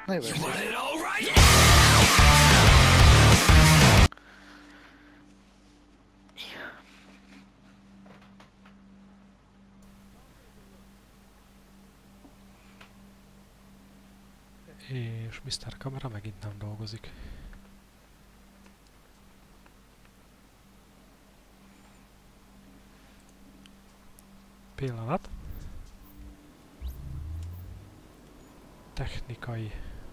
Na jó estét! És Mr. Kamera megint nem dolgozik. Pillanat. Technikai.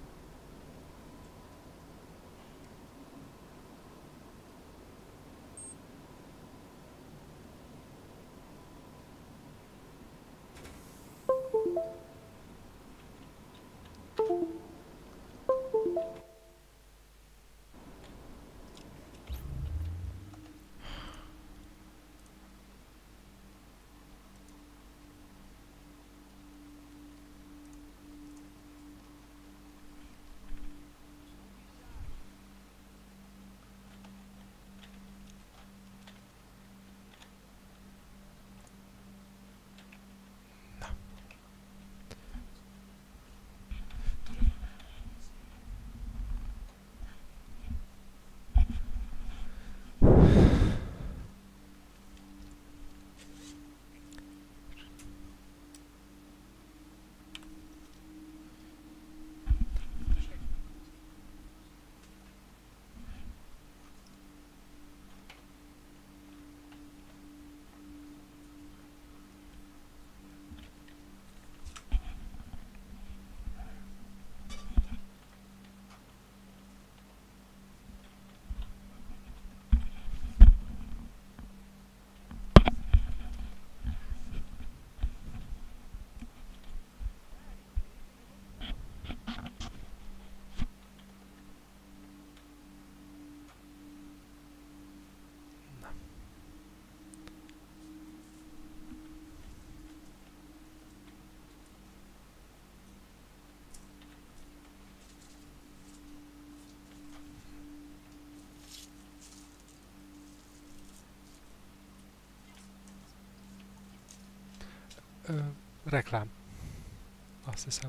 Reklám. Azt hiszem.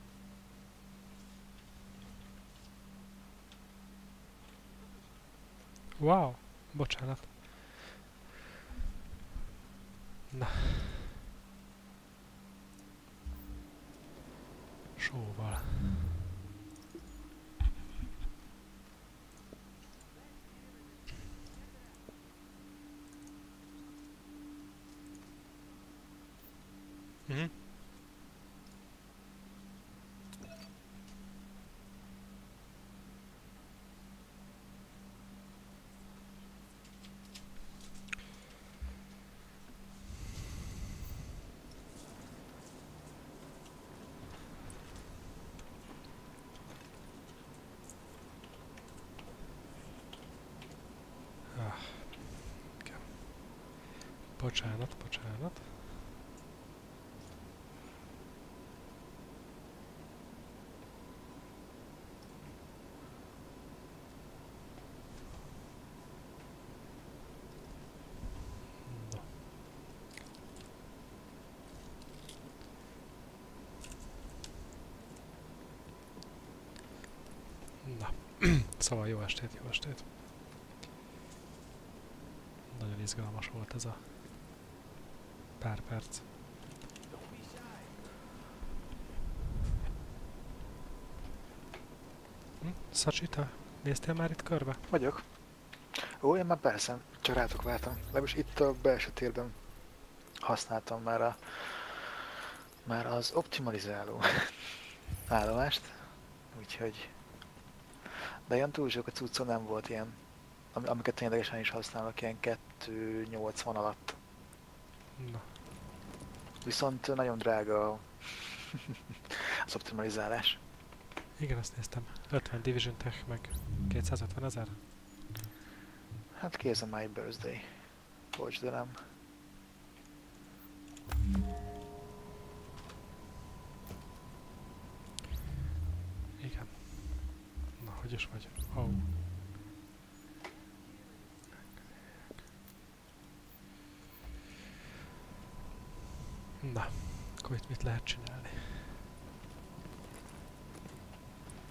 Wow! Bocsánat. Na. Sóval. Mhm. Ah, igen. Bocsánat, bocsánat. No. Na. Szóval jó estét, jó estét. Nagyon izgalmas volt ez a pár perc. Szacsita, néztél már itt körbe? Vagyok. Ó, én már persze, csak rátok vártam. Legalábbis itt a belső térben használtam már az optimalizáló állomást. Úgyhogy... De ilyen túl sok a cuccon nem volt ilyen, amiket ténylegesen is használok, ilyen 280 alatt. Na. Viszont nagyon drága az optimalizálás. Igen, azt néztem. 50 Division Tech, meg 250 000. Hát kész a My Birthday. Bocs, de nem. Igen. Na, hogy is vagy? Oh. Na, akkor itt mit lehet csinálni?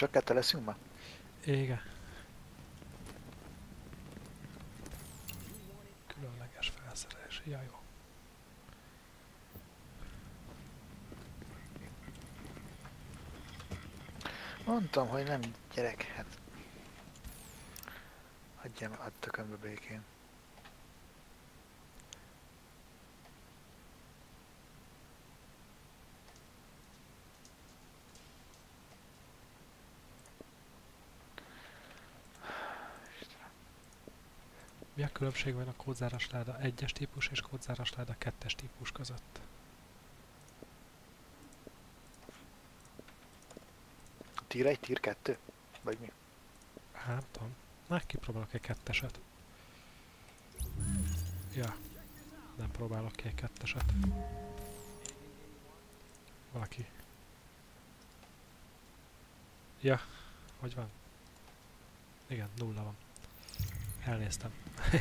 Csak kettő leszünk ma? Igen. Különleges felszerelés. Ja, jó. Mondtam, hogy nem gyerek, hát... Hagyjam, add tökönbe békén. Mi a különbség van a kódzáras láda 1-es típus és kódzáras láda 2-es típus között? Tier 1, tier 2? Vagy mi? Hát, nem tudom. Na, kipróbálok egy 2-eset. Ja, nem próbálok ki egy 2-eset. Valaki. Ja, hogy van? Igen, 0 van. Elnéztem.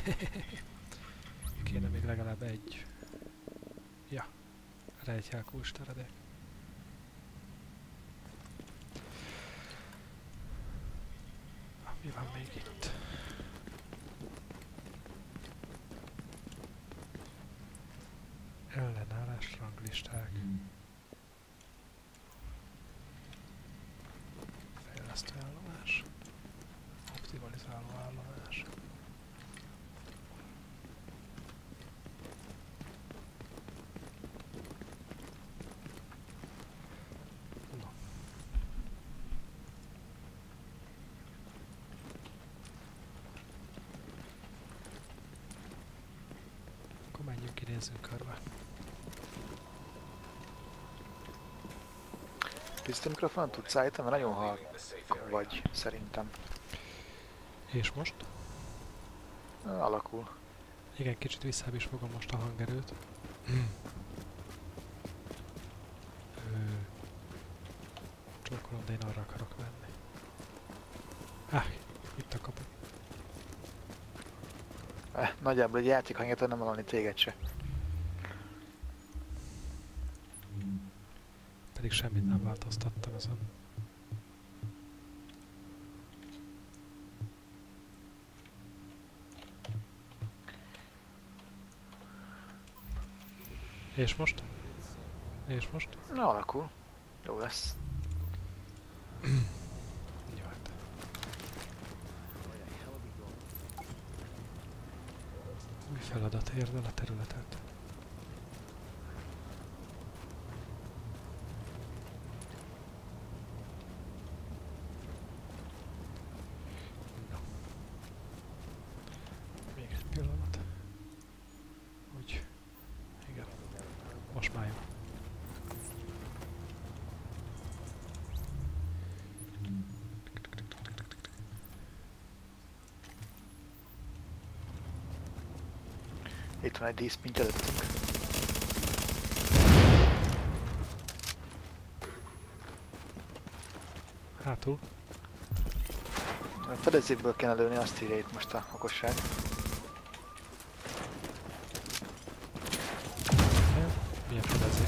Kéne még legalább egy. Ja, rejtjelkús teredék. Mi van még itt? Ellenállás ranglisták. Fejlesztő állomás. Optimalizáló állomás. No. Akkor menjünk ki, nézzünk körbe. Tiszta mikrofon tudsz állítani, mert nagyon halk vagy, szerintem. És most? Alakul. Igen, kicsit visszább is fogom most a hangerőt. Csókolom, de én arra akarok menni. Itt a kapu. Nagyjából egy játék hangjától nem hallani téged se. Pedig semmit nem változtattam ezen. És most? És most? Na, alakul. Jó lesz. Jó, hát. Új feladat érd el a területet. No. Még egy pillanat. Úgy. Igen. Most már jó. Itt van egy díszpint előttünk. Hátul. A fedezékből kéne lőni, azt írja itt most a okosság. Milyen fedezék?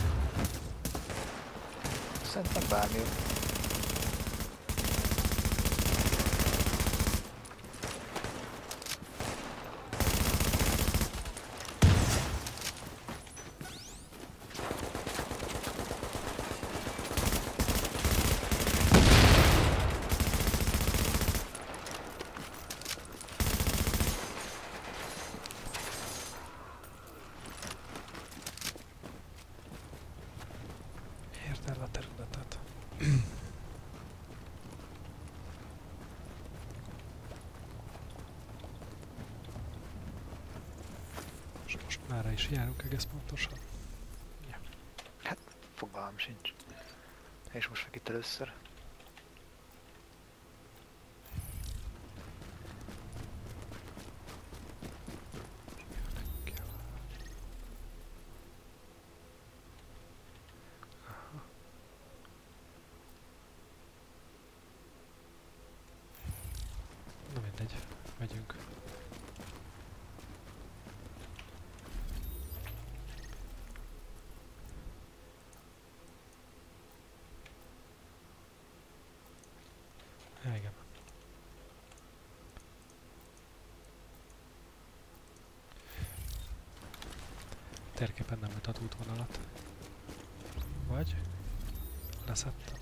Szerintem bármi. Érd el a területet. És most mára is járunk egész pontosan. Ja. Hát, fogalmam sincs. És most meg itt először. Na mindegy, megyünk. térképen nem mutat útvonalat. Vagy? Leszettem.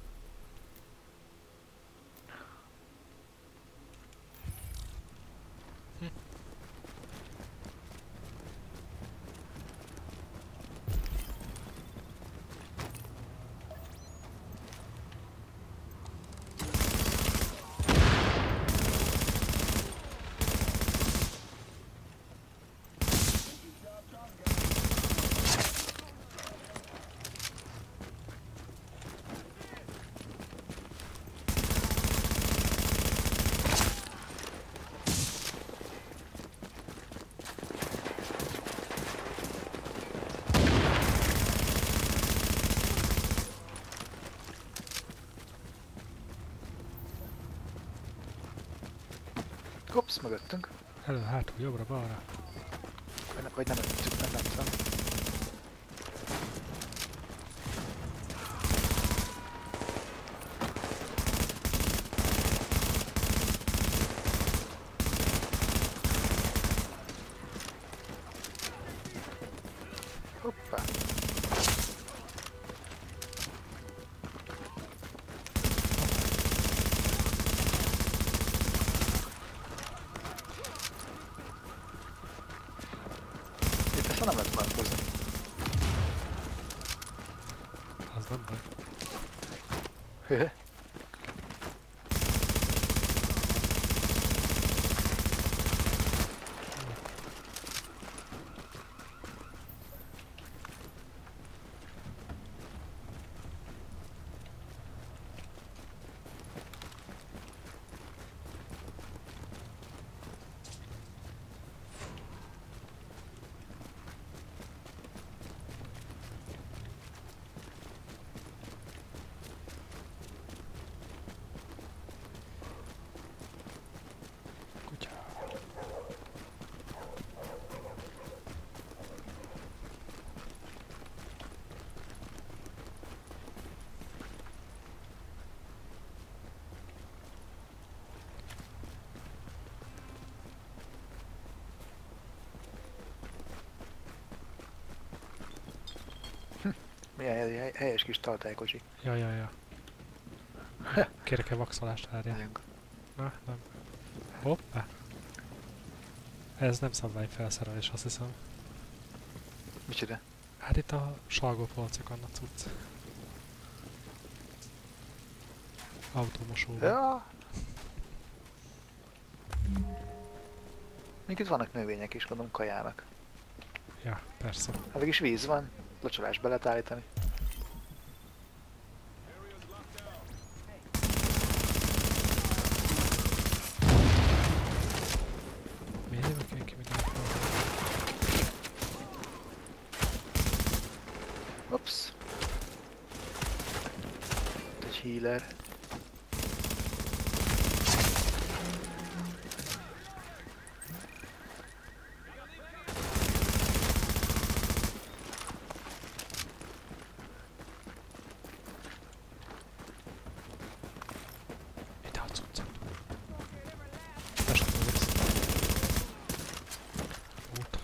Hops, mögöttünk. Elő, hátul, jobbra, balra. Vagy nem öttük, meg nem tudom. Hoppá. Itt ezt nem lehet markozni. Az nem baj. Höhö. Kutya. Milyen helyes kis tartálykocsi. Ja, ja, ja. Kérek-e vaxolást várjál? Nagyon. Na, nem. Hoppá! Ez nem szabványfelszerelés, azt hiszem. Micsoda? Hát itt a salgópolcokon a cucc. Automosóban. Ja. Még itt vannak növények is, gondolom kajának. Ja, persze. Hát mégis víz van, locsolás be lehet állítani. Miért jövök én ki mindenhol? Ups. Itt egy healer. Ide a cuccot. Tessék, mész. Út.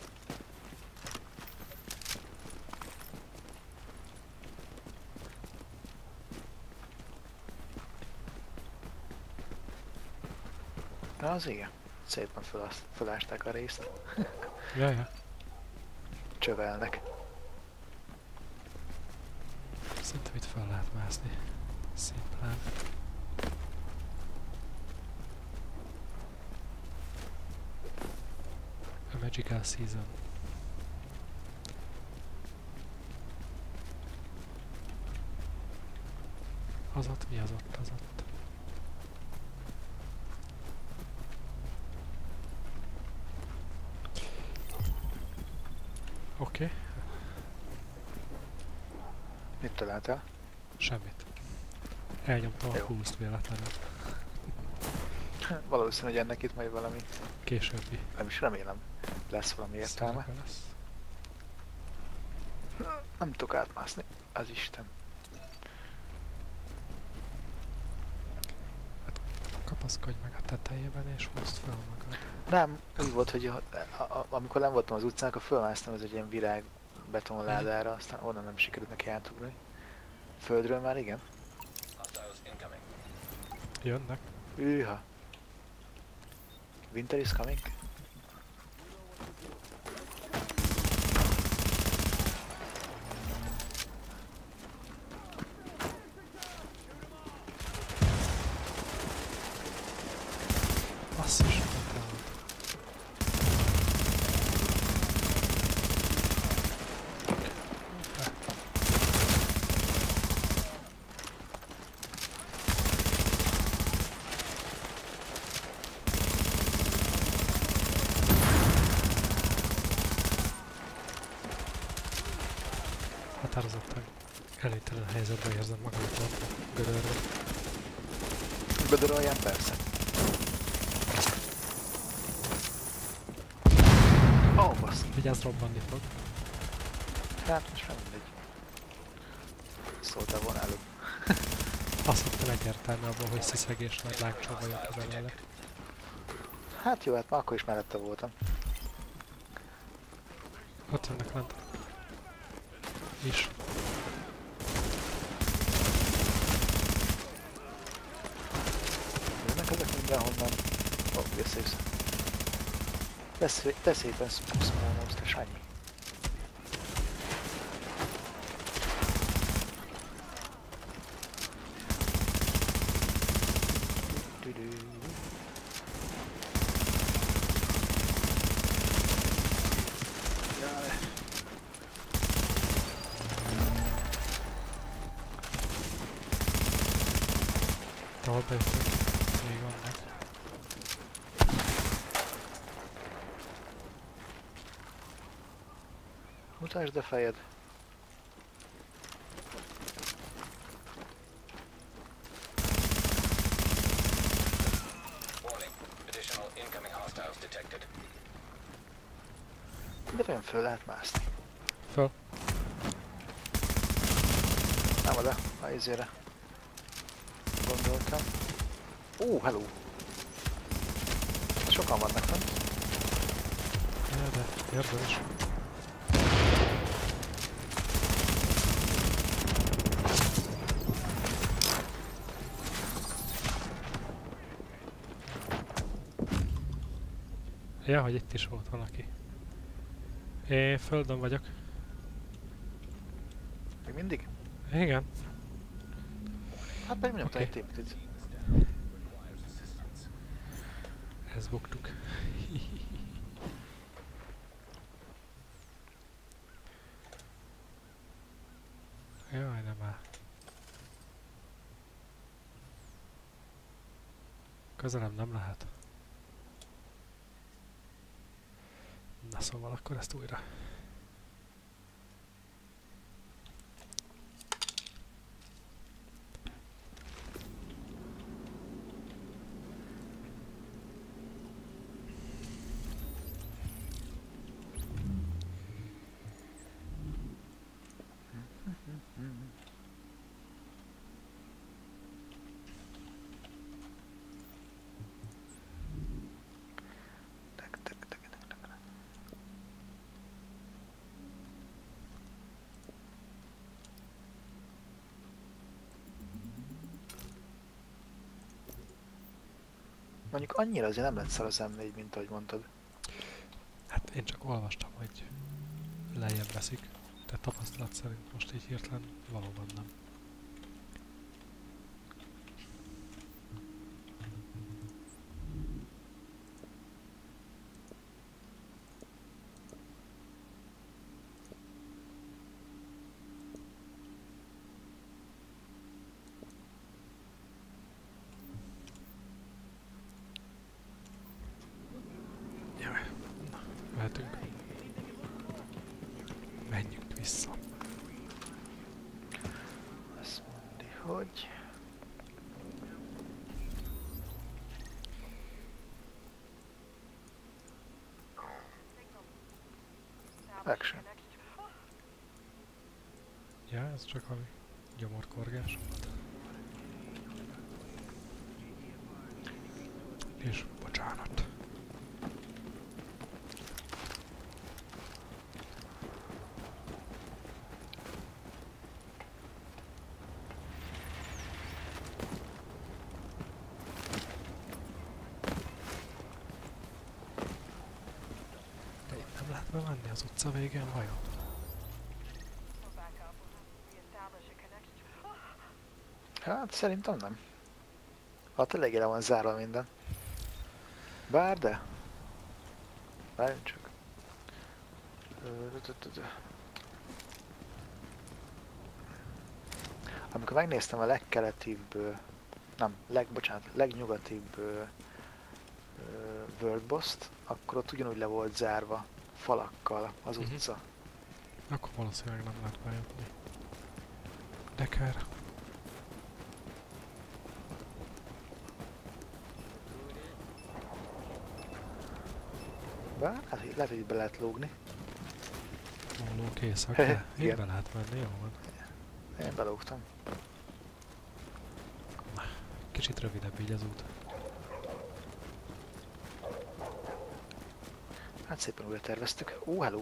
Na az igen. Szépen fölásták a részt. Ja, ja. Csövelnek. Szerintem itt fel lehet mászni. Szimplán. A Magical Season. Az ott, mi az ott, az ott? Oké, Mit találtál? semmit. Elnyomtam a Jó. húzt véletlenül. Valószínű, hogy ennek itt majd valami, Későbbi nem is remélem, lesz valami értelme. szerepe lesz. Nem tudok átmászni, az Isten. Kap kapaszkodj meg a tetejében és húzd fel magad. Nem, úgy volt, hogy amikor nem voltam az utcán, akkor fölmásztam az egy ilyen virág betonládára, aztán onnan nem sikerült neki átugrani. Földről már igen? Jönnek? Hűha. Winter is coming? Basszus, nem volt. Határozottan elégtelen helyzetben érzem magamat a gödörbe. Gödöröljön persze. Ó, oh, basz. Vigyázz, robbanni fog. Hát most nem mindegy. Szóltál volna előbb. Azt hittem egyértelmű abból, hogy sziszegés nagy lángcsóba jött belőle. Hát jó, hát már akkor is mellette voltam. Ott jönnek lent. Is. Jönnek ezek mindenhonnan. Ó, visszajössz. Te szépen szmónolsz, te Sanyi. Ahol bejöttök, még vannak. Mutasd a fejed. De olyan föl lehet mászni. Föl. Nem oda, a izére. Gondoltam. Hello! Sokan vannak fent. Ja, de érdemes. Ja, hogy itt is volt valaki. Én földön vagyok. Még mindig? Igen. Hát pedig nem Oké. tudom, itt. Ezt buktuk. Jaj, nem áll. Közelem nem lehet. Na szóval akkor ezt újra. Mondjuk annyira azért nem lett szar az M4, mint ahogy mondtad. Hát én csak olvastam, hogy lejjebb veszik. De tapasztalat szerint most így hirtelen valóban nem. Jaj, na, mehetünk. Menjünk vissza. Azt mondja, hogy... Action. Ja, ez csak valami gyomorkorgás volt. És bocsánat. De itt nem lehet bemenni az utca végén, vajon? Hát szerintem nem. Hát eléggé le van zárva minden. Bár de. Várjunk csak. Amikor megnéztem a legkeletibb, nem, legnyugatibb World Boss-t, akkor ott ugyanúgy le volt zárva falakkal az utca. Akkor valószínűleg nem lehet bejutni. De kár. Bár lehet, hogy itt be lehet lógni. Mólók éjszaka. Itt be lehet menni, jó van. Én belógtam. Kicsit rövidebb így az út. Hát szépen újra terveztük. Hello!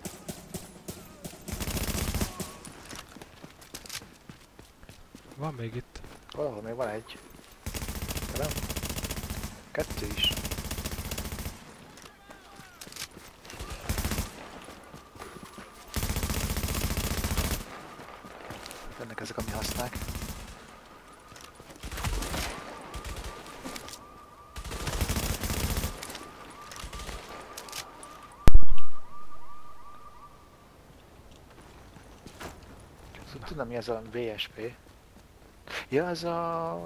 Van még itt. Valahol még van egy. De nem? Kettő is. Ennek ezek a mi hasznák. Tudom mi ez a VSP. Ja, ez a...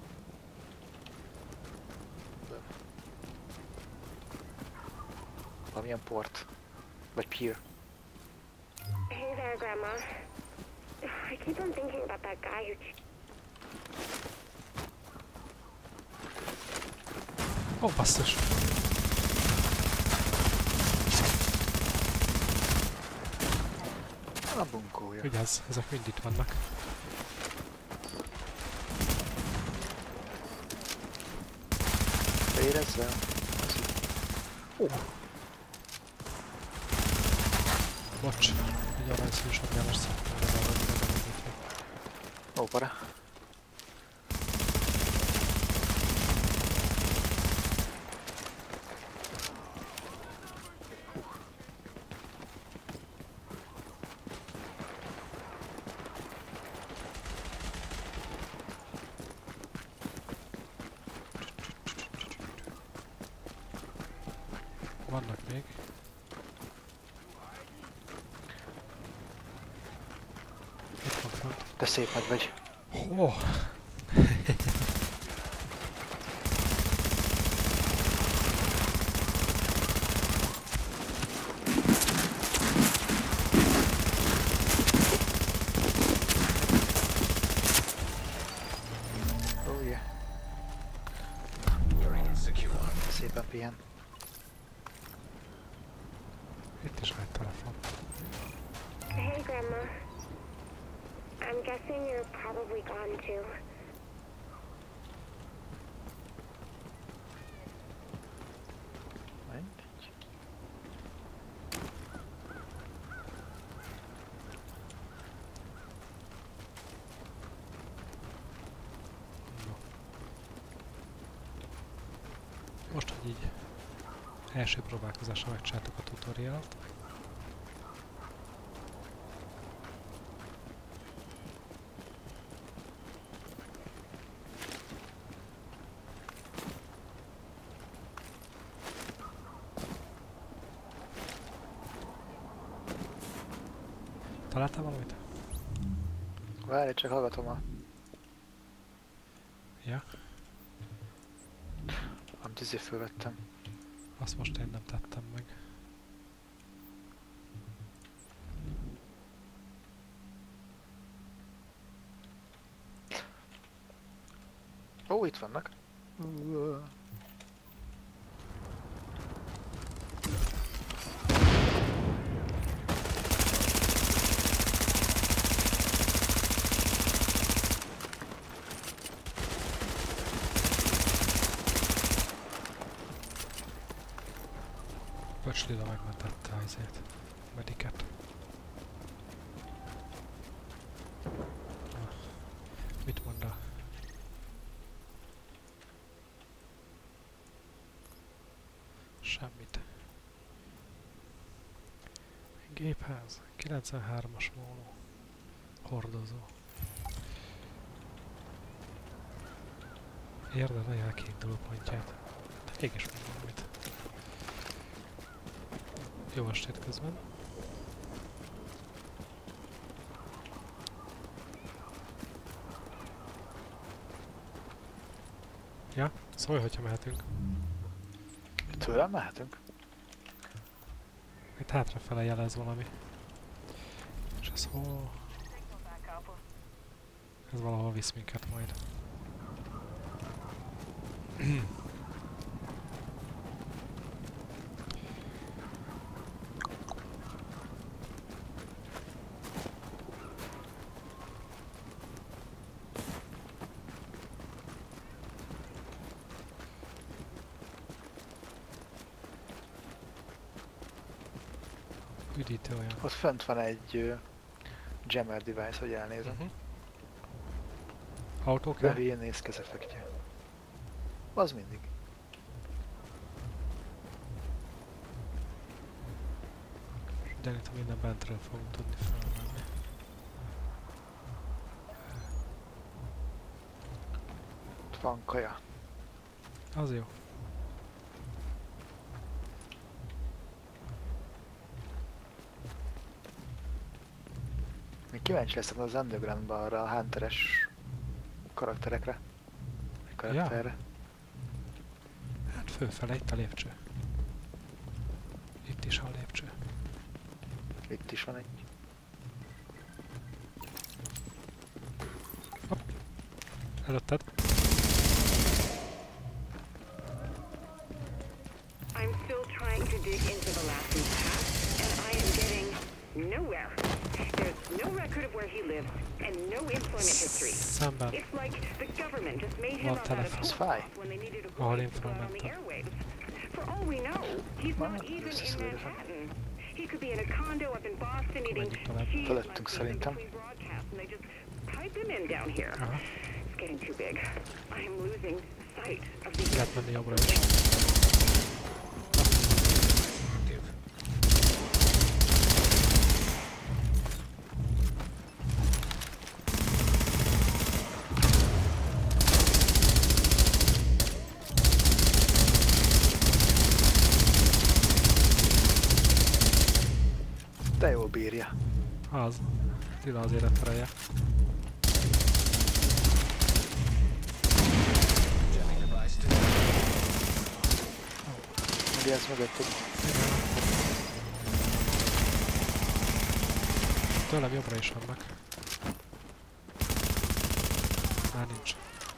valamilyen port. Vagy pier. Hey there, Grandma. I keep on thinking about that guy who... Ó, basszus! A bunkója. Vigyázz, ezek mind itt vannak. Érezzel? Bocs, egy aranyszínű shotgunos szeretném legalább. Ópara. Vannak még. Itt van fönt. De szép nagy vagy. Oh. Oh yeah. Szépen pihen. Itt is van egy telefon. Hey, Grandma. I'm guessing you're probably gone too. Mindegy. No. Most, hogy így első próbálkozásra megcsináltuk a tutorialt. Találtál valamit? Várj, csak hallgatom a... Ja? amit izé fölvettem. Azt most én nem tettem meg. Ó, itt vannak. Pöcslila megmentette a izét. Mediket. Na, mit mond a... Semmit. Gépház. 93-as móló. Hordozó. Érdemelje a kiinduló pontját. De mégis mondom mit. Jó estét közben. Ja, szólj, hogyha mehetünk. Tőlem mehetünk? Itt hátrafele jelez valami. És ez hol? Ez valahol visz minket majd. Üdítő olyan. Ott fent van egy jammer device, hogy elnézem. Autó De kell? hülyén néz ki ez effektje. Az mindig. Gyanítom minden bentről fogunk tudni felvenni. Ott van kaja. Az jó. Még kíváncsi leszek az Undergroundban arra a hunteres karakterekre. Karakterre. Hát fölfele itt a lépcső. Itt is a lépcső. Itt is van egy. Előtted? I'm still trying to dig into the last week's past, and I am getting nowhere. There's no record of where he lives, and no employment history. Szemben. It's like the government just made him What up out of telephone? Spy. when they needed a All voice to go out on the information. airwaves. For all we know, he's Well, not even this is in really fun. Manhattan. He could be in a condo up in Boston eating Menjünk tovább. cheese Felettünk lunches in szerintem. between broadcasts, and they just pipe him in down here. Aha. It's getting too big. I am losing sight of the Lehet menni jobbra is. De jól bírja. Az. Lila az életereje. Ugye ez mögöttük. Tőlem jobbra is vannak. Már nincs.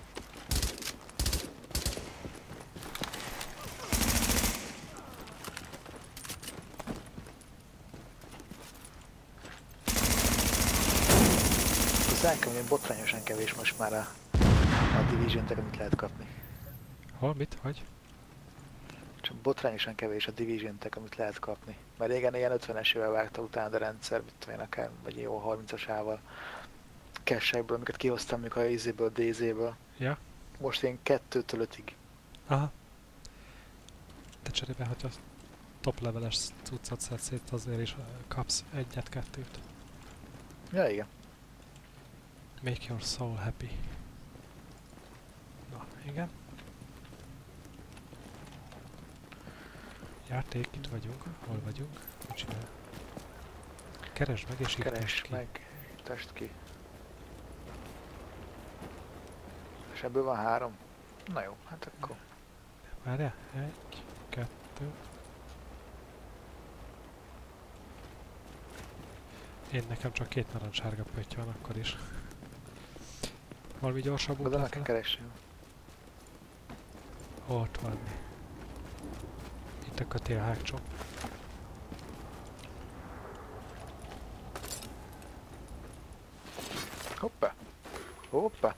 Hozzánk hogy botrányosan kevés most már a Division-tek, amit lehet kapni. Hol? Mit? Hogy? Csak botrányosan kevés a Division-tek, amit lehet kapni. Mert régen ilyen 50-esével vágta utána a rendszer, mit tudom én, akár, vagy jó 30-asával. Cache-ekből, amiket kihoztam még a izéből, DZ-ből. Ja? Most én 2-től 5-ig. Aha. De cserébe, hogyha top leveles cuccot szedsz szét, azért is kapsz egyet-kettőt. Ja, igen. Make your soul happy. Na, igen. Játék, itt vagyunk. Hol vagyunk? Mit csinál? Keresd meg és Keresd iktasd ki. meg, test ki. És ebből van 3? Na jó, hát akkor. Várjál, 1, 2. Én nekem csak 2 narancssárga pötty van akkor is. Valami gyorsabb Oda meg utat kell kell? keresni. Ott van. Itt a kötélhágcsó. Hoppá! Hoppá!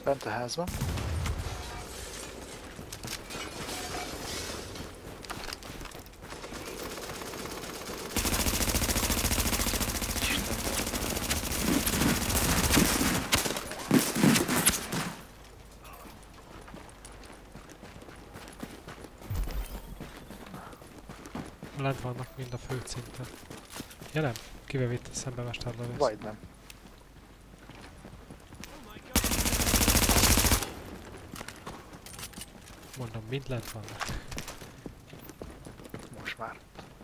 Bent a házban. Lent vannak mind a földszinten. Ja nem? Kivel vitt szembe mesterlövész? Vagy nem. Mondom, mind lent vannak. Most már.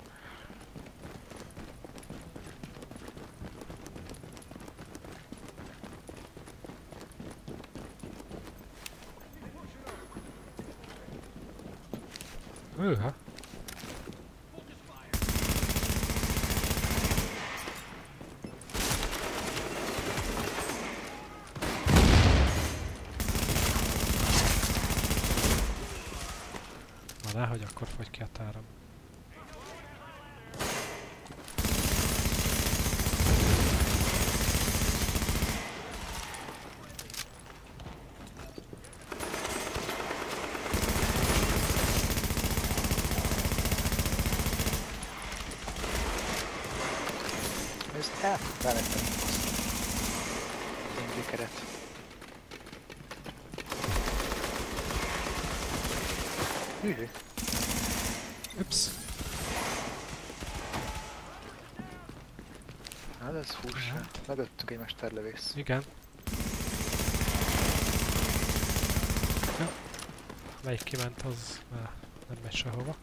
Őha! Na nehogy akkor fogy ki a táram. Ez mellettem. Én gyökeret. Hűhű. Ups! Hát ez hús. Megöttünk egy mesterlövész. Igen. Ja. Melyik kiment, az már nem megy sehova.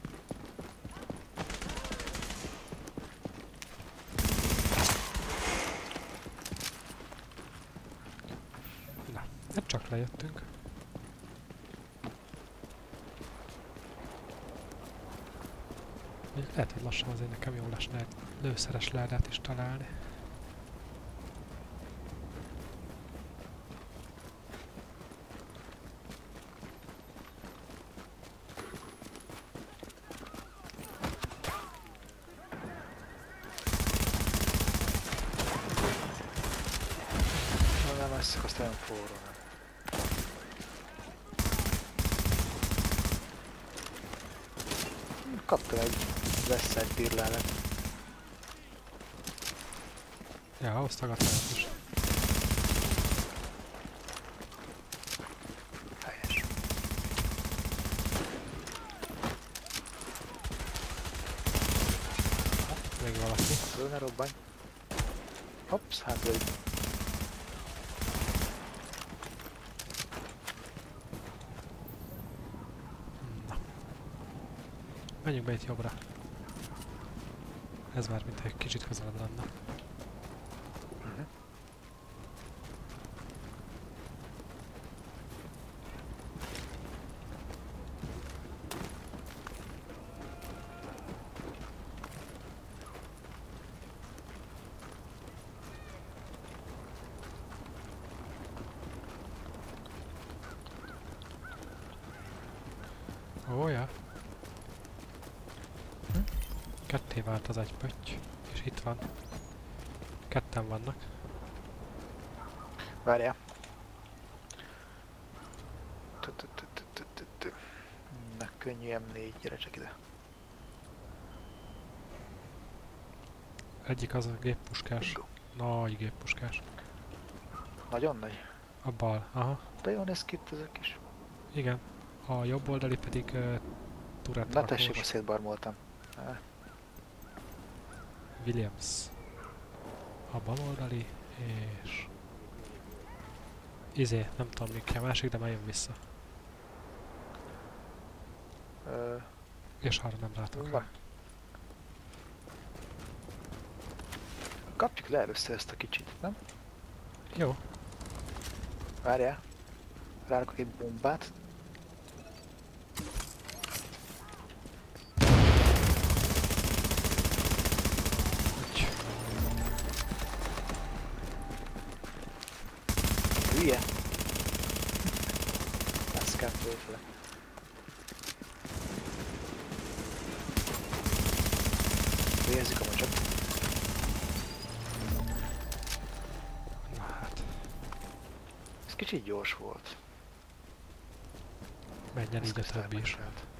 Na, hát csak lejöttünk. Lehet, hogy lassan azért nekem jól esne egy lőszeres ládát is találni. Nem eszek, azt olyan forró. Kaptam egy veszett birlálet. Ja, ahhoz tagadtának is. Helyes. Még valaki. Föl ne robbanj. Hopsz, hát egy. Na. Menjünk be itt jobbra. Ez már mintha egy kicsit közelebb lenne. Ó, ja. Ketté vált az egy pötty, és itt van. Ketten vannak. Várjál. Na, könnyű M4, gyere csak ide. Egyik az a géppuskás. Nagy géppuskás. Nagyon nagy. A bal, aha. De jól néz ki itt ezek is. Igen. A jobb oldali pedig turret Na tessék, rakós. most szétbarmoltam. Williams. A bal oldali, és... Izé, nem tudom mi kell, másik, de már jön vissza. És arra nem látok rá. Kapjuk le először ezt a kicsit, nem? Jó. Várjál. Rárakok egy bombát. Úgy. Hülye. Ezt kell fölfele. Érzik a macsak. Na hát. Ez kicsit gyors volt. Menjen így a többi is.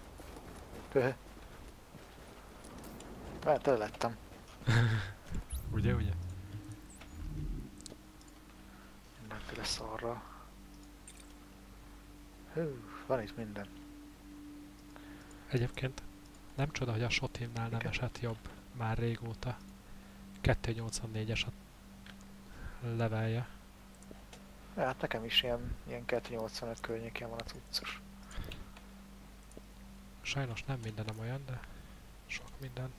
Tele lettem. Ugye? Mindenféle szarra. Hú, van itt minden. Egyébként nem csoda, hogy a Shotimnál nem Igen. esett jobb már régóta. 284-es a levelje. Ja, hát nekem is ilyen 285 környékén van a cuccos. Sajnos nem mindenem olyan, de sok minden.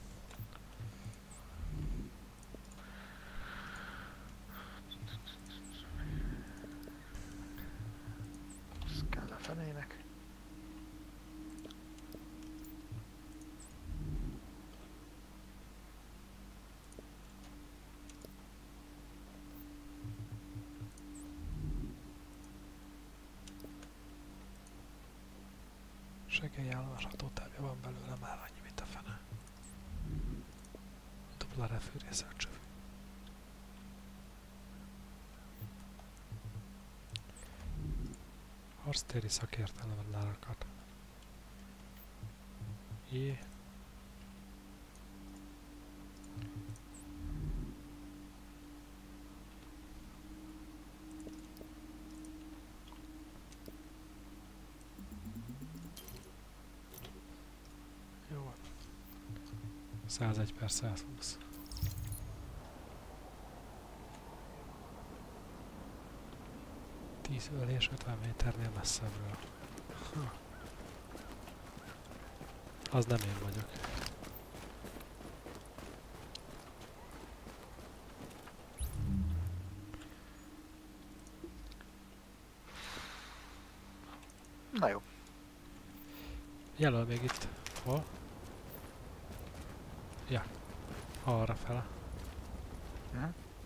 Ez kell a fenének. Segélyállomás hatótávja van belőle már annyi, mint a fene. Dupla refűrészelt csövű. Harctéri szakértelem lárakat. Jé. Jó van. 101 per 120. Tíz ölés 50 méternél messzebbről. Az nem én vagyok. Na jó. Jelöl még itt. Hol? Ja. Arra fele. Mhm.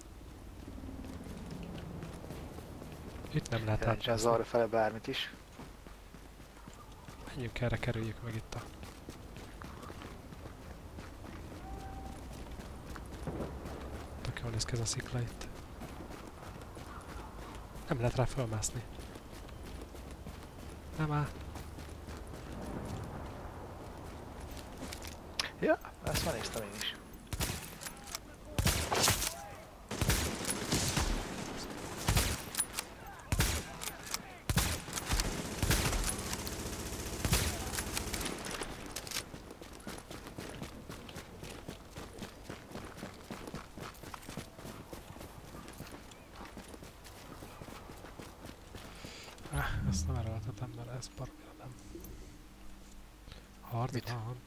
Itt nem lehet Jelentsen az átmászni. arra fele bármit is. Menjünk erre, kerüljük meg itt a... Tök jól néz ki ez a szikla itt. Nem lehet rá fölmászni. Nem áll. Ja, ezt már néztem én is. Ezt nem erőltetem, mert ez baromira nem. Harc Mit? van.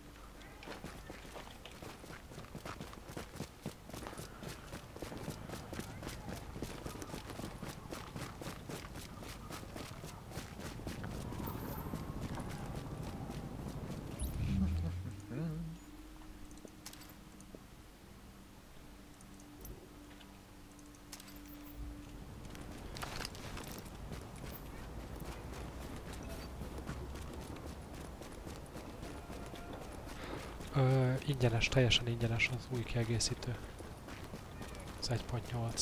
Ingyenes, teljesen ingyenes az új kiegészítő. Az 1.8.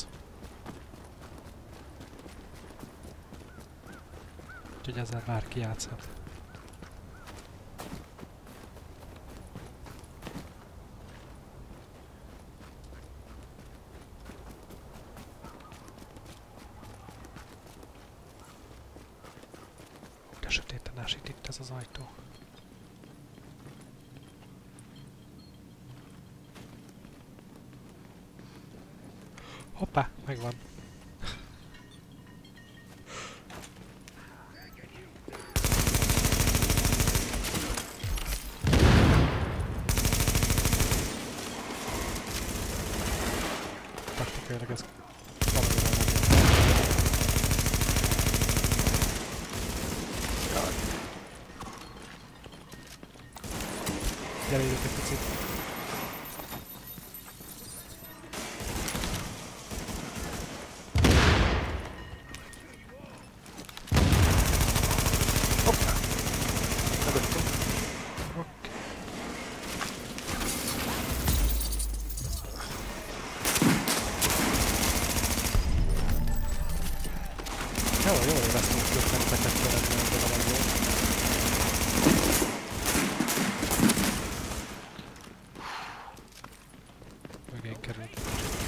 Úgyhogy ezzel bárki játszhat. De sötéten ásít itt ez az ajtó. Hoppá, megvan. Taktikailag ez valamire nem. Gyere ide egy picit. Mögöttünk. Oké. Jó éreztem, hogy kötteteket szeretném ebben a legjobb. Mögén került.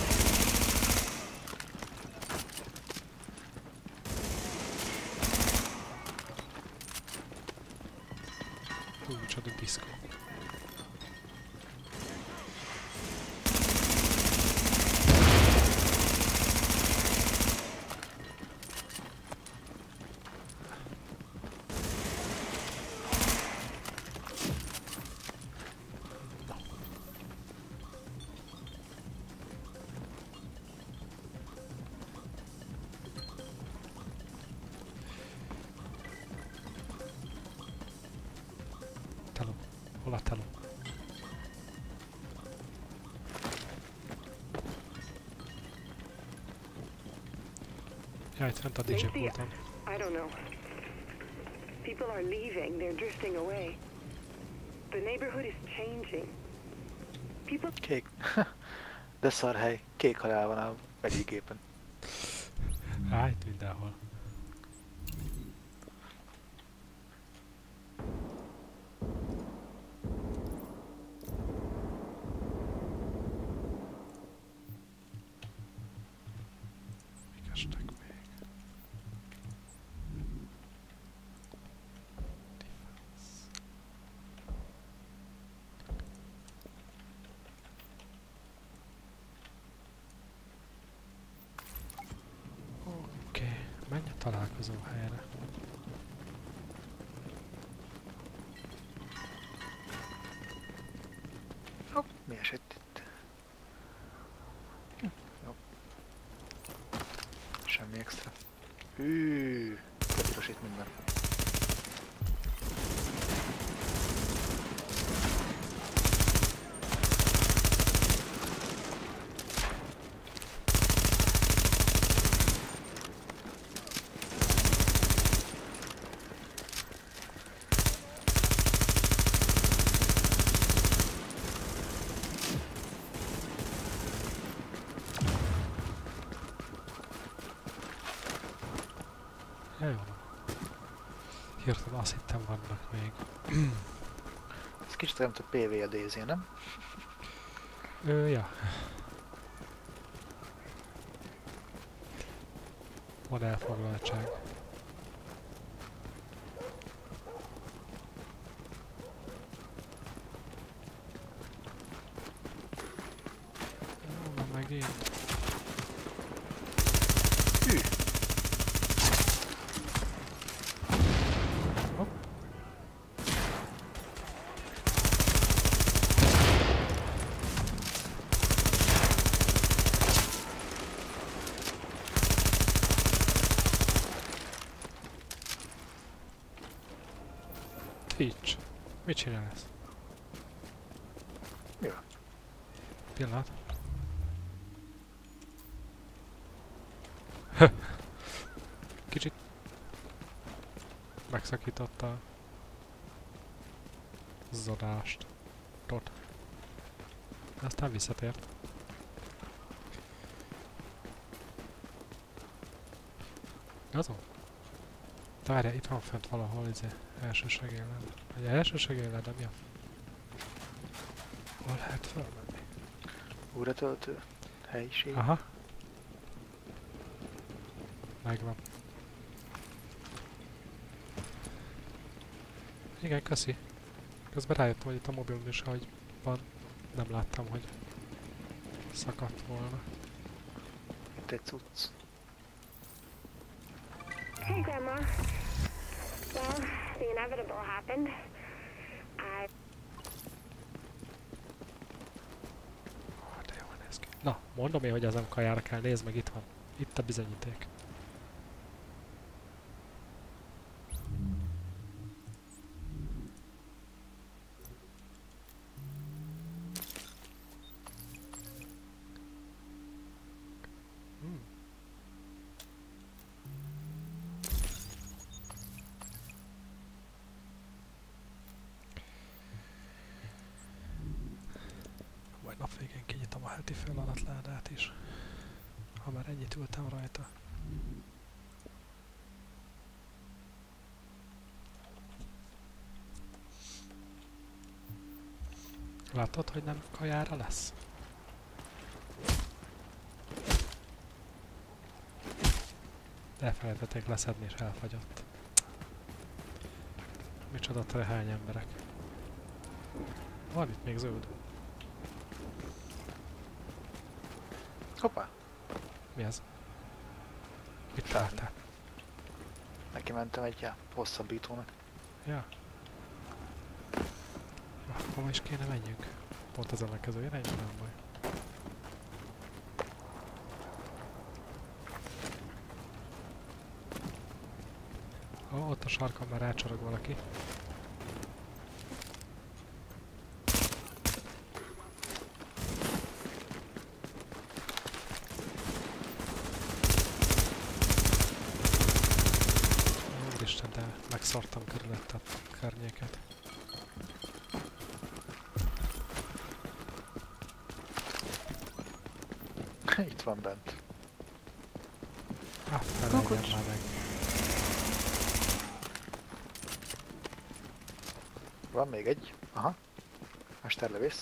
Hú, micsoda diszkó. Teló. Hol a teló? Jaj, itt fent a DJ pulton. I don't know. People are leaving. They're drifting away. The neighborhood is changing. People... Kék. De szar hely. Kék halál van a egyik gépen. Á, itt mindenhol. Mik estek még? Defense. Oké, menj a találkozó helyre. Hopp, mi esett itt? Jó. Semmi extra. Hű, piros itt minden. Ja, jó van. Hirtelen azt hittem vannak még. Ez kicsit olyan, mint a PvE-DZ, nem? Ja. Van elfoglaltság. Jó, van megint. Hű, Hopp. Twitch. Mit csinálsz? mi van? Pillanat. Kicsit megszakította a zodást. Tot. Aztán visszatért. Azon? Várjál, itt van fent valahol első segélyled. Vagy első segélyled, de mi a... Hol lehet felmenni? Újratöltő? Helyiség? Aha. Megvan. Igen, köszi. Közben rájöttem, hogy itt a mobilon is, ahogy van, nem láttam, hogy szakadt volna. Itt egy cucc. Hey, Grandma. Well, the inevitable happened. I... De jól néz ki. Na, mondom én, hogy ezen kajára kell, nézd meg, itt van. Itt a bizonyíték. Majd nap végén kinyitom a heti feladatládát is. Ha már ennyit ültem rajta. Látod, hogy nem kajára lesz? Elfelejtették leszedni és elfagyott. Micsoda trehány emberek. Van itt még zöld. Hoppá, Mi ez? Mit Sárga. láttál? neki mentem egy hosszabbítónak. Ja. Hova is kéne menjünk? Pont az ellenkező irányba, nem baj. Ó, ott a sarkon már rácsorog valaki. Úristen, de megszartam körülött a környéket. Itt van bent. Felejjen Kukucs. már meg. Van még egy. Aha. Mesterlövész.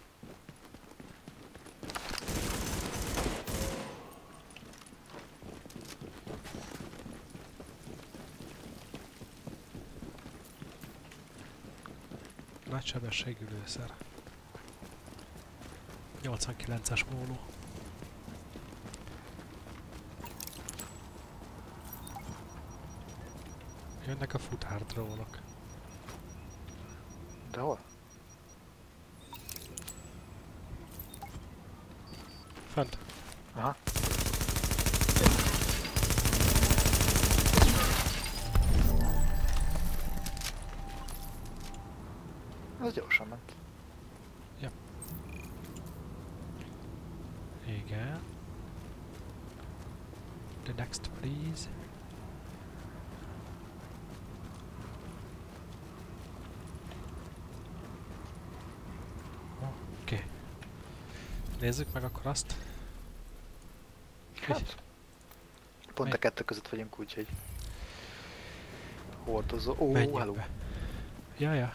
Nagy sebességű lőszer. 89-es móló. Jönnek a futárdrónok. De hol? Fönt. Aha. Az gyorsan ment. Igen. The next, please. Oké. Nézzük meg akkor azt. Hát. Pont a kettő között vagyunk, úgyhogy... Hordozó. Ó, Menjünk hello. be. Ja.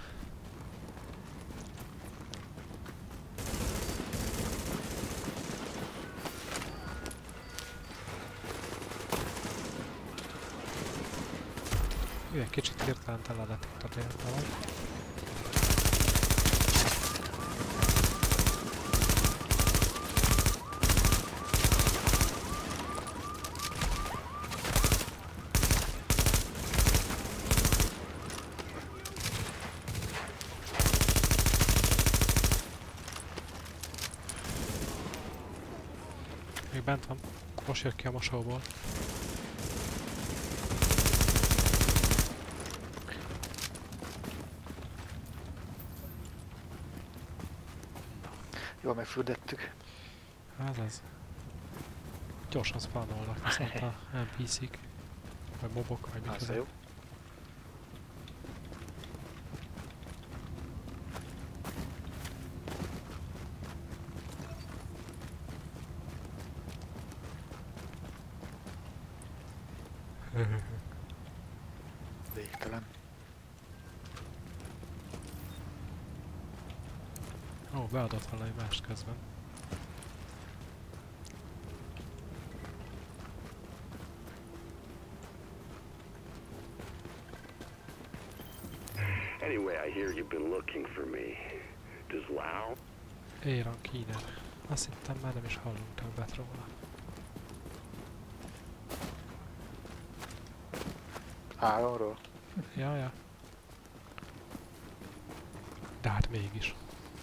Egy kicsit hirtelen teledett itt a térben. Még bent van. Most jött ki a mosóból. Jól megfürdettük. Ez. Gyorsan spawnolnak, viszont a NPC-k. Vagy mobok, vagy mit Az jó. Végtelen. Ó, beadott valami mást közben. Anyway, I hear you've been looking for me. Does Lao? Aaron Keener. Azt hittem már nem is hallunk többet róla. Áronról. Ja. De hát mégis.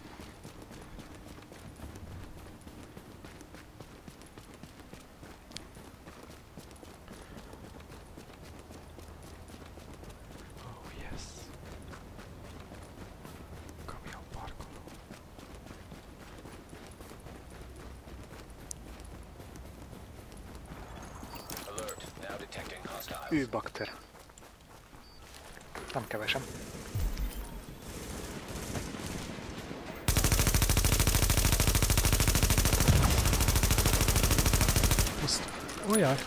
Oh yes. Kamion parkoló. Alert. Now detecting hostiles. Űrbakter. Nem kevesem. Puszt. Olyan.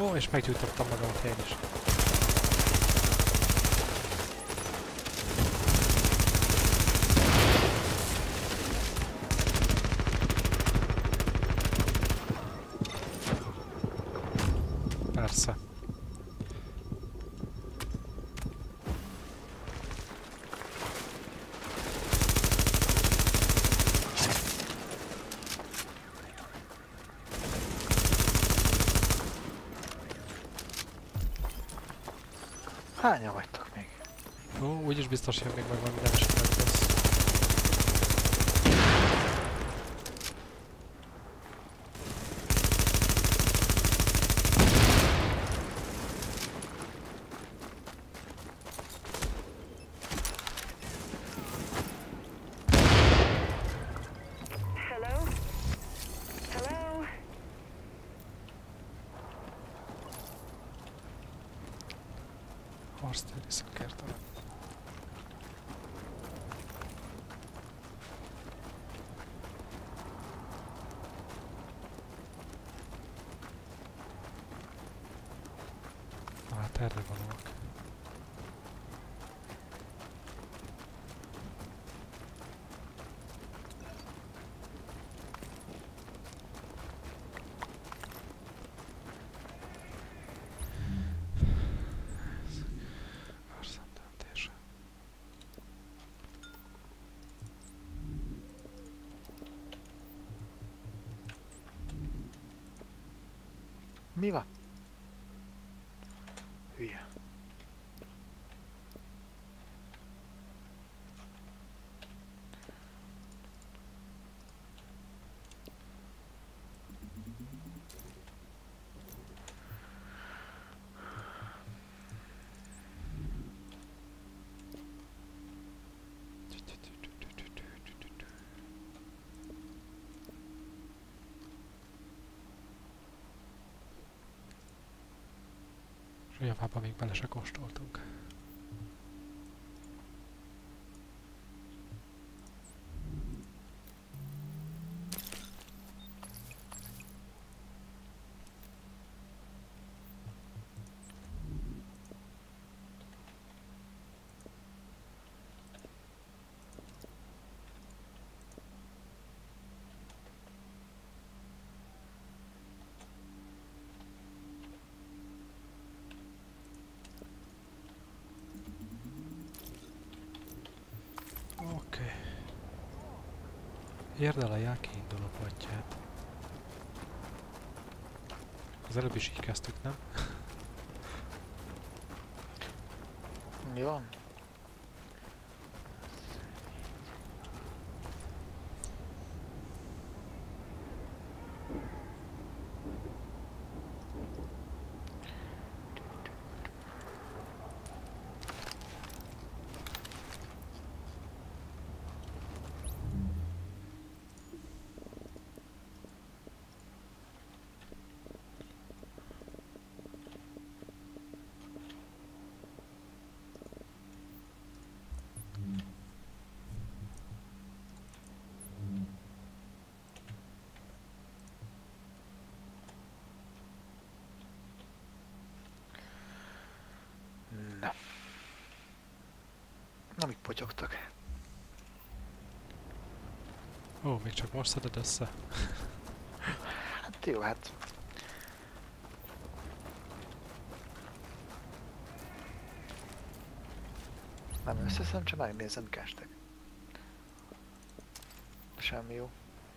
Ó, és meggyújtottam magamat én is. Persze. Hányan vagytok még? Ó, úgyis biztos jön még meg valami esetleg lesz. Hello? Hello? Harctéri szakértelem. Na hát erre valóak. Szemdöntése. Mi van? Hülye. És javába még bele se kóstoltunk. Oké. Érd el a jel kiinduló pontját. Az előbb is így kezdtük, nem? Mi van? Na. Na, mik potyogtak? Ó, még csak most szeded össze. Hát jó, hát... Nem összeszem, csak megnézem, mik estek. Semmi jó.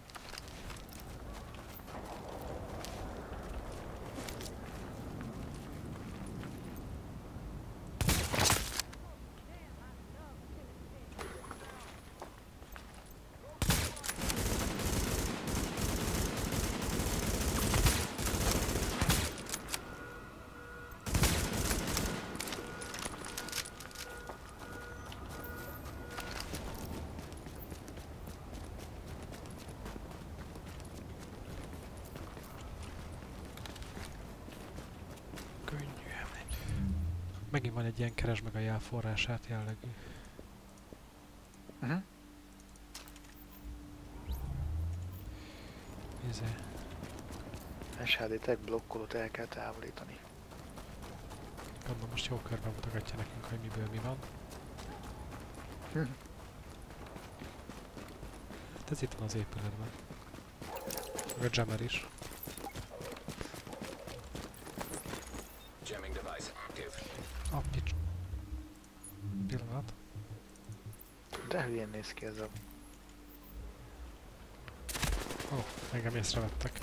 Megint van egy ilyen keresd meg a jel forrását jellegű. SHD tag blokkolót el kell távolítani. Gondolom most jó körben mutogatja nekünk, hogy miből mi van. Hát ez itt van az épületben. Meg a jammer is. Jamming device active. Pics. Pillanat. De hülyén néz ki ez a... Engem észrevettek.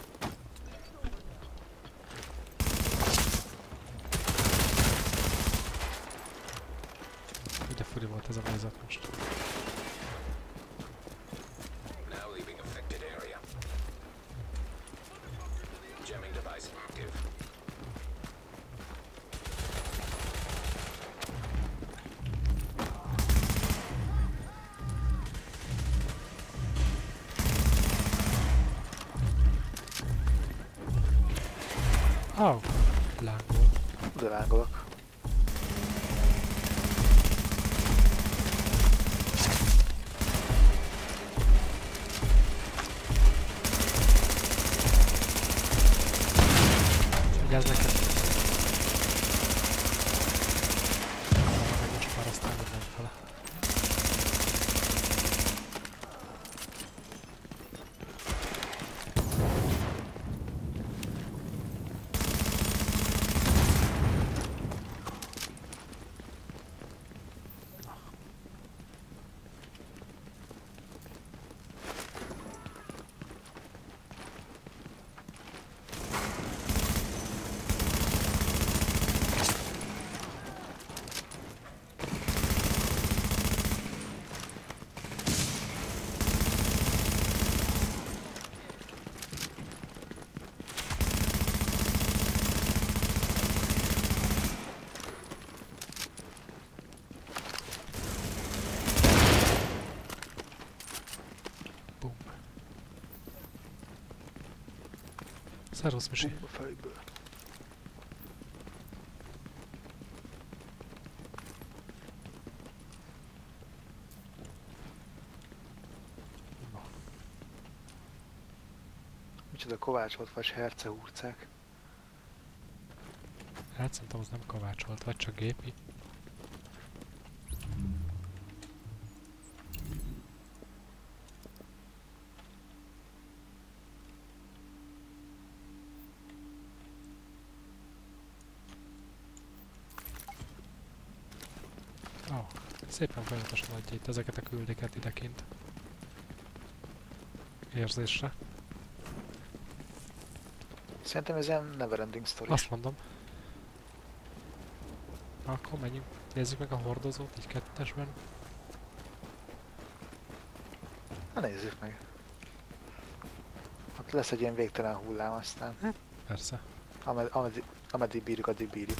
Ugye furi volt ez a helyzet most. Now leaving affected area. Jamming device active. Lángol. De lángolok. Vigyázz neked! Meg most már aztán mindenfele. Szervusz, Misi. A fejből. Na, Micsoda Kovács volt, vagy hercehurcák. hát szerintem az nem kovácsolt, vagy csak gépi. Szépen folyamatosan adja itt ezeket a küldéket idekint. Érzésre. Szerintem ez ilyen neverending story. Azt mondom. Akkor menjünk. Nézzük meg a hordozót, így kettesben. Na nézzük meg. Ott lesz egy ilyen végtelen hullám aztán. Persze. Ameddig bírjuk, addig bírjuk.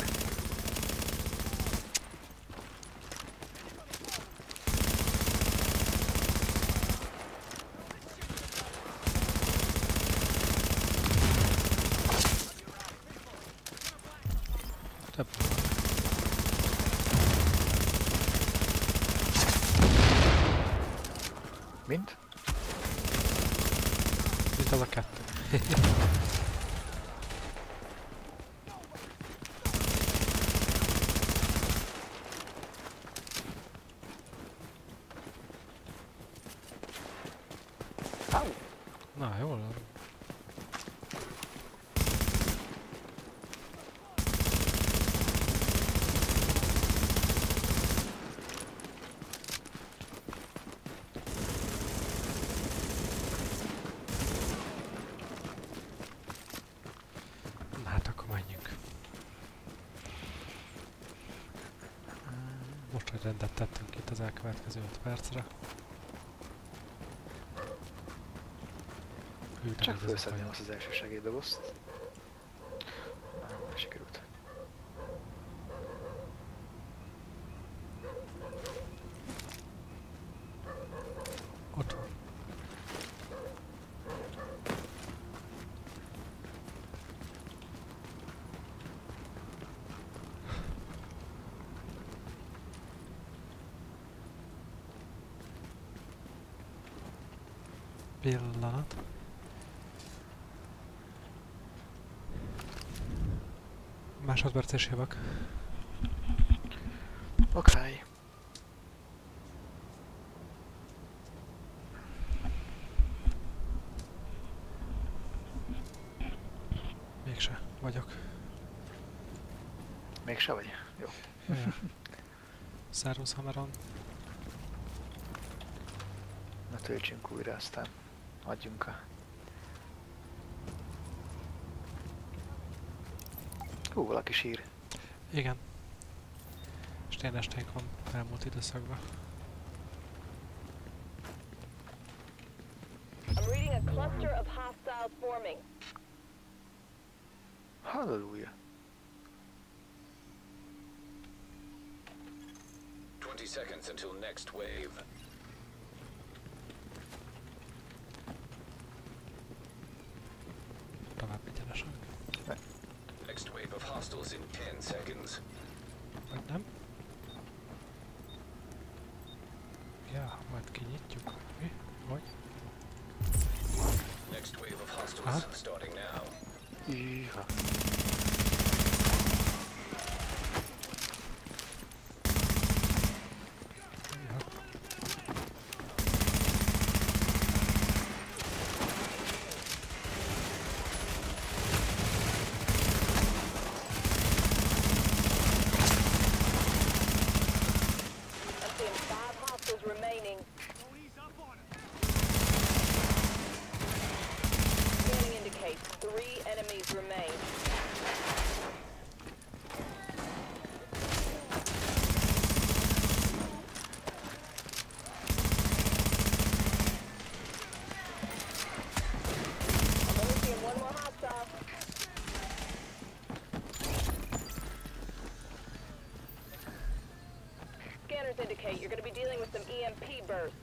Több. Mint? Mint az a kettő. Au! Na, jól van. Na hát akkor menjünk. Most, hogy rendet tettünk itt az elkövetkező 5 percre. Hű, de Csak még ez a felszedném baj. azt az első segélydobozt. Nem sikerült. Ott van. Pillanat. Másodperc és jövök. Oké. Mégse vagyok. Mégse vagy? Jó. Jaj. Servus Hammeron. Na töltsünk újra, aztán adjunk a... valaki sír. Igen. És ilyen esténk van elmúlt időszakban. I'm reading a cluster of hostiles forming. Halleluja. 20 seconds until next wave. Tovább egyenesen. Next wave of hostiles in 10 seconds. Vagy nem? Ja, majd kinyitjuk. Mi? Vagy? Next wave of hostiles Aha. starting now. Iha. Ja. I'm seeing 5 hostiles remaining. Scanning indicates 3 enemies remain. I'm only seeing 1 more hostile. Scanners indicate you're going to be dealing with some EMP bursts.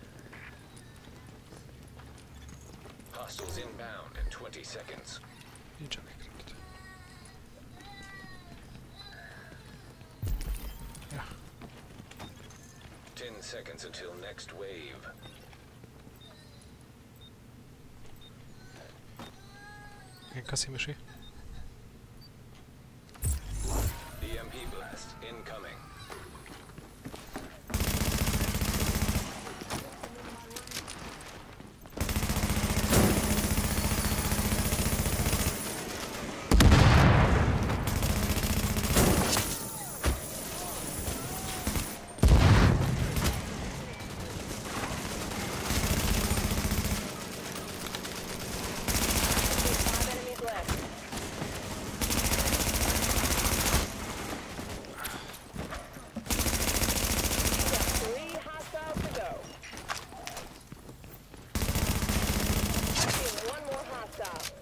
Hostiles inbound in 20 seconds. Nincs elég kredit. Ja. 10 seconds until next wave. Igen, köszi Misi. EMP blast incoming. There's 5 enemies left. We got 3 hostiles to go. Seeing 1 more hostile.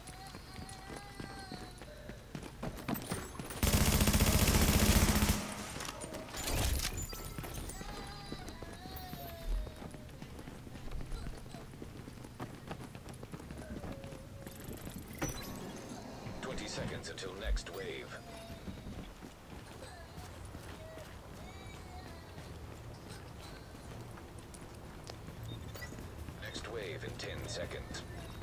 Seconds until next wave. Next wave in 10 seconds.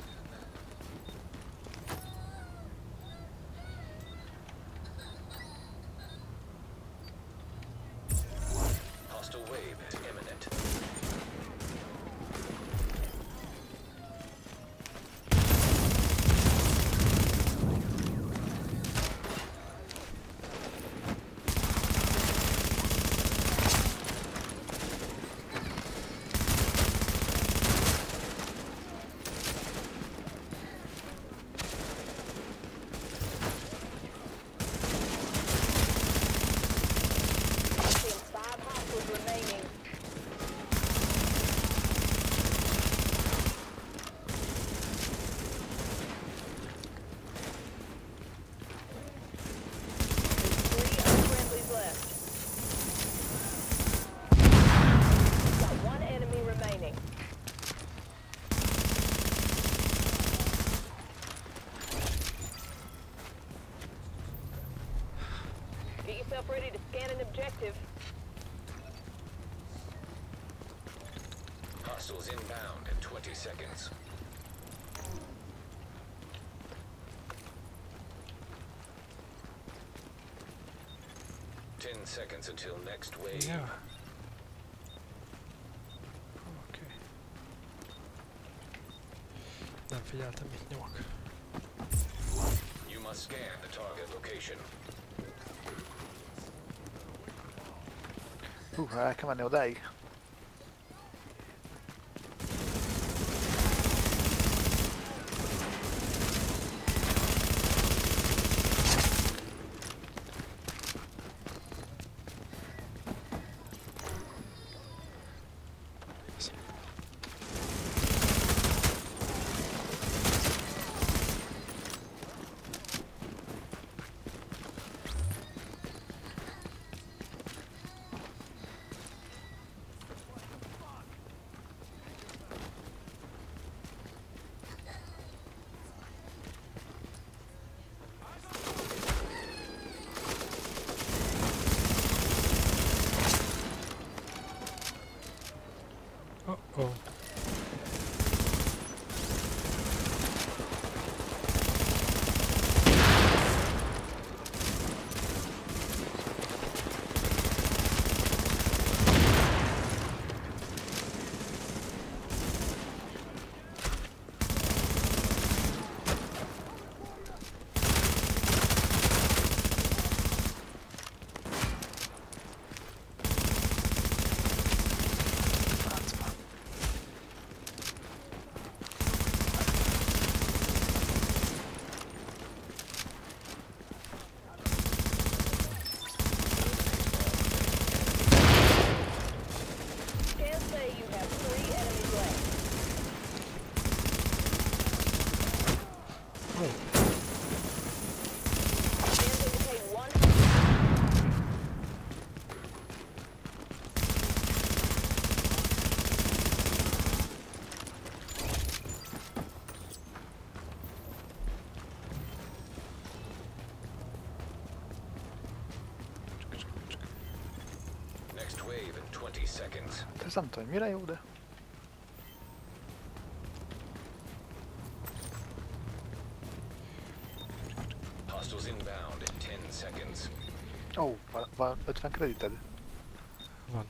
Hostile wave is imminent. Seeing 5 hostiles remaining. There's 3 unfriendlies left. Got 1 enemy remaining. Get yourself ready to scan an objective. Hostiles inbound in 20 seconds. 10 seconds until next wave. Ja. Oké. Nem figyeltem, mit nyomok. You must scan the target location. El kell menni odáig? Oh. Scans say you have 3 enemies left. Oh. Scans indicate 1. Next wave in 20 seconds. Ez nem tudom, mire jó, de... Hostiles inbound in 10 seconds. Ó, van 50 kredited? Van.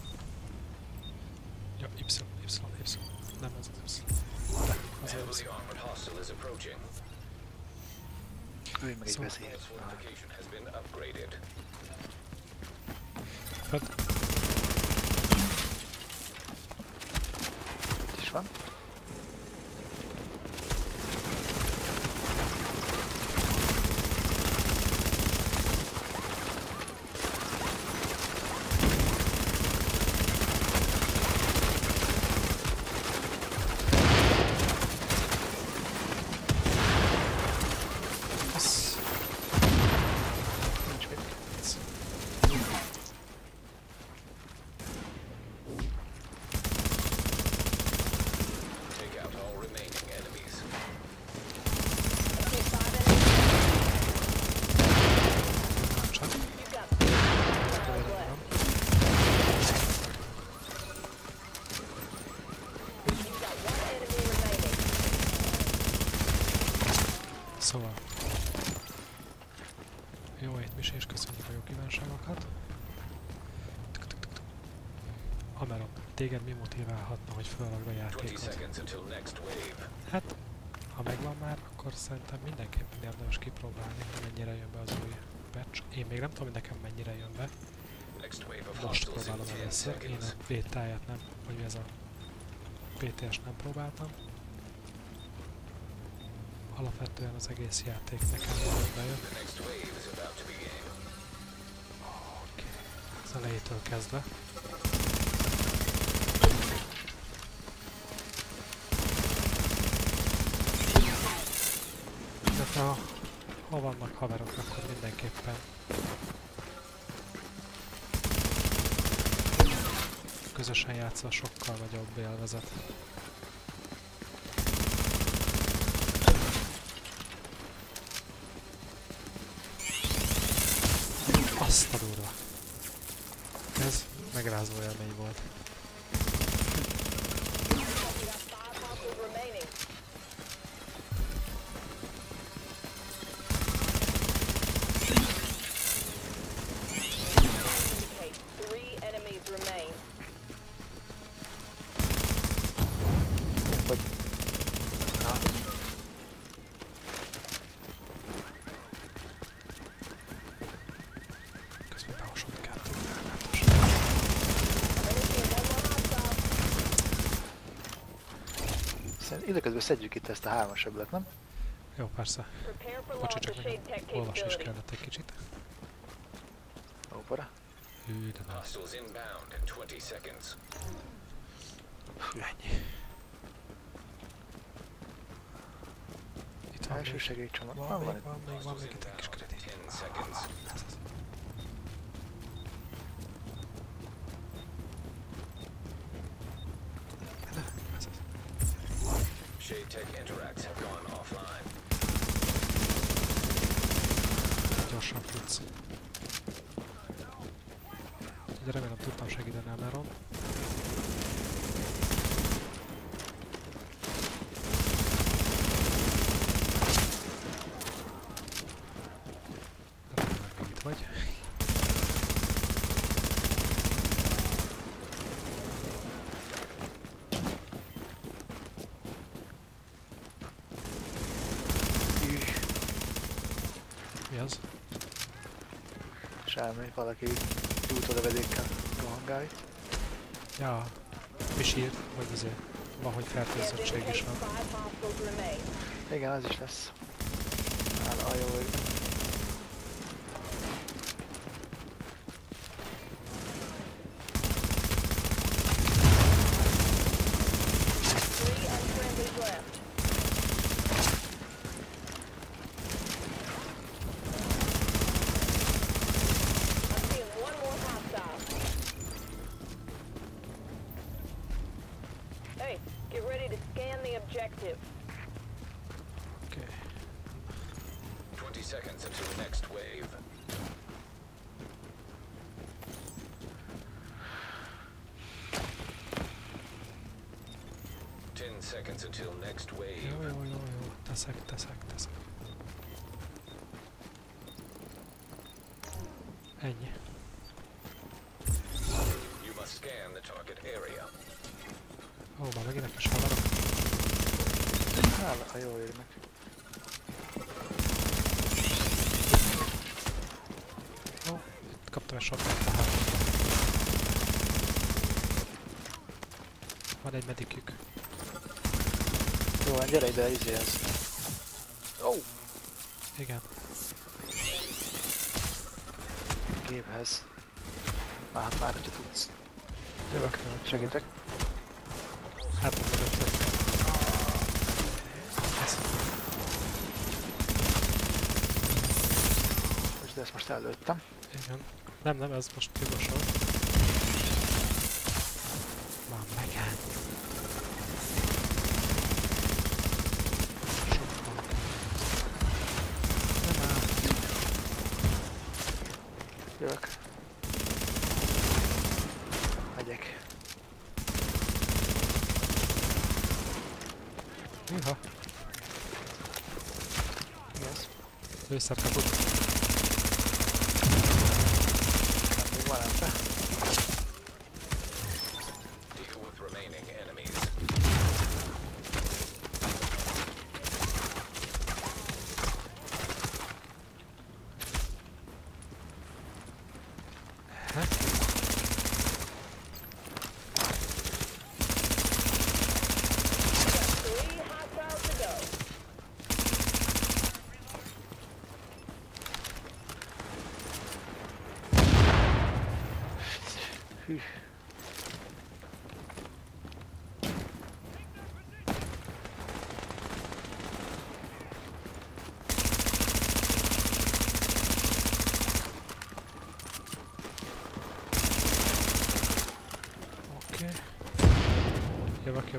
Ja, Y. Nem ez az Y. Az Heavily az Y. armored hostile is approaching. Ő meg egy Szóval- veszélyes. This fortification has been upgraded. Fed. Itt is van. Az... Nincs mit. Take out all remaining enemies. Okay, 5 enemies. Nem csak. You've got 3 rounds left. You've got 1 enemy remaining. Szóval... Jó ét, Misi, és köszönjük a jó kívánságokat. Amerom, téged mi motiválhatna, hogy felragd a 20 játékot? seconds until next wave. Hát, ha megvan már, akkor szerintem mindenképpen érdemes kipróbálni, hogy mennyire jön be az új patch. Én még nem tudom, hogy nekem mennyire jön be. Next wave of Most hostiles in próbálom 10 először. Én seconds. a bétáját nem, vagy ez a PTS nem próbáltam. Alapvetően az egész játék nekem nagyon bejön. The next wave is about to begin. Oké. Az elejétől kezdve. De ha vannak haverok, akkor mindenképpen közösen játszva sokkal nagyobb élvezet. Azt a durva. Ez megrázó élmény volt. You got 5 hostiles remaining. Időközben szedjük itt ezt a 3-as öblet, nem? Jó, persze. Prepare for Bocsi, launch csak of nekem Shade Tech olvasni is capability. kellett egy kicsit. Ópora. Hű, de nem. Hostiles inbound in 20 seconds. Ennyi. Itt van Első még. segélycsomag. Van Van még, itt. van még, van még itt egy kis Inbound in kredit. 10 seconds. Ez az. Ez az. Shade Tech interacts have gone offline. Gyorsan futsz. Ugye remélem tudtam segíteni a Meron. Remélem még itt vagy. Mi az? Semmi, valaki gyújtólevedékkel rohangál itt. Ja, mi sírt, vagy azért van, hogy fertőzöttség is van. 5 hostiles remain. Igen, az is lesz. Áll a jó végben. Three unfriendlies left. I'm seeing one more hostile. Hey, get ready to scan the objective. Oké. 20 seconds until next wave. Seconds until next wave. Jó. Teszek. Ennyi. You must scan the target area. Ó, már megint egy kis haverok. Áll a jó égnek. Ó, itt kaptam egy shotgun tehát. Van egy medikük. Jó, van, gyere ide, izéhez. Ó! Igen. Géphez. Már hogyha tudsz. Jövök. Segítek. Hát mögöttök. Ez. Most de ezt most előttem. Igen. Nem, ez most jogosol. Már megállt. Sokkal. Nem áll. Jövök. Megyek. Hűha. Mi ez? Lőszer kapott. Nem, még van ebbe. Deal with remaining enemies. Ha? Three hostiles to go. Hű. Oké. Jövök.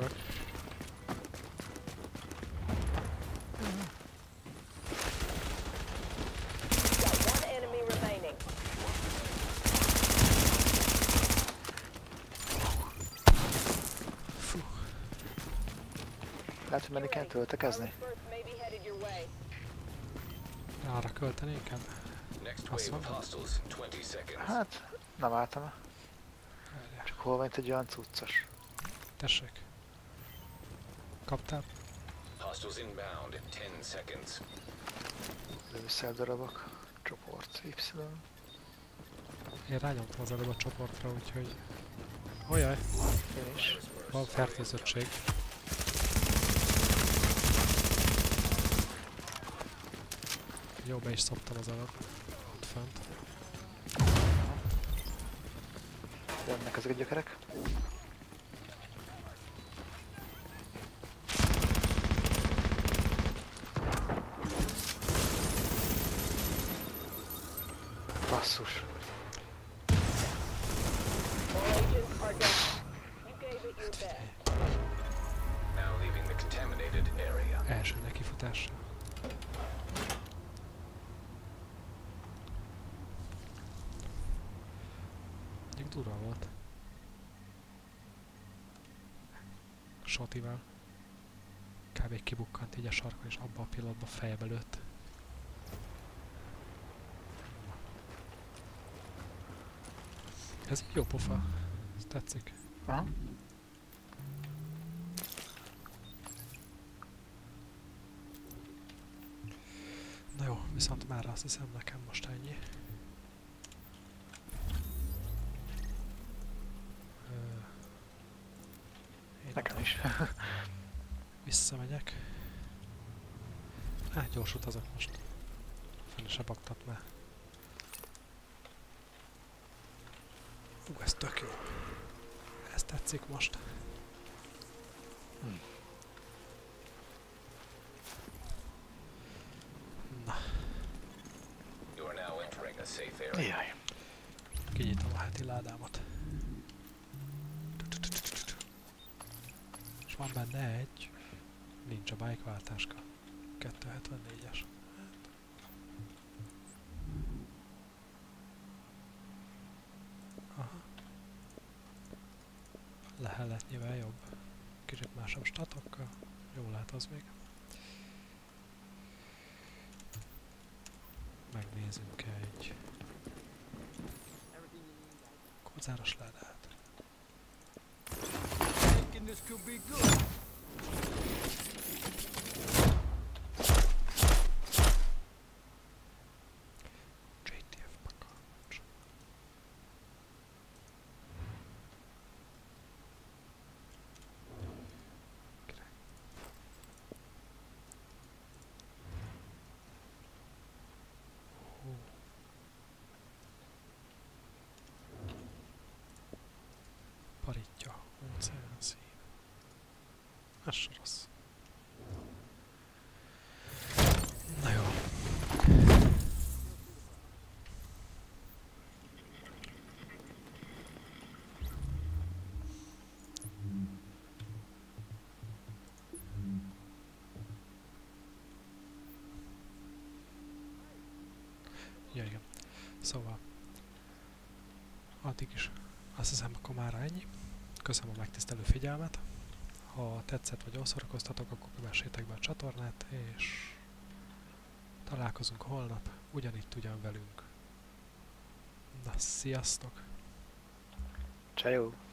Got one enemy remaining. Lehet, hogy menni kell töltekezni. First may be headed your way. Arra költeni inkább. Next Azt wave of mondom. hostiles in 20 seconds. Hát, nem álltam. Várjál. Csak hol van itt egy olyan cuccos? Tessék. Kaptál? Hostiles inbound in 10 seconds. Lőszerdarabok. Csoport Y. Én rányomtam az előbb a csoportra, úgyhogy... Ojaj, Én is. van fertőzöttség. Jó, be is szoptam az alatt. Ott fent. Jönnek ezek a gyökerek. Basszus. All agents are down. You gave it your best. Now leaving the contaminated area. Első nekifutás. Mondjuk durva volt. Sotival. Kb. Kibukkant így a sarkon, és abban a pillanatban fejbe lőtt. Ez így jó pofa. Ez tetszik. Aha. Na jó, viszont már azt hiszem nekem most ennyi. Én Nekem is. visszamegyek. Hát gyors utazok most. Fene se baktat már. Ez tök jó. Ez tetszik most. Na, You are now entering a safe area. Jaj. kinyitom a heti ládámat. És van benne egy... Nincs a bike váltáska. 274-es. Aha. Leheletnyivel jobb. Kicsit másabb statokkal. Jó lehet az még. Megnézzünk egy... Kozáros ládát. JTF pakancs. Király. Hú. Paritja, óceánszín. Ez se rossz. Na jó. Ja, igen. Szóval addig is azt hiszem, akkor mára ennyi. Köszönöm a megtisztelő figyelmet. Ha tetszett vagy szórakoztatok, akkor kövessétek be a csatornát, és találkozunk holnap, ugyanitt, ugyan velünk. Na, sziasztok! Csajó.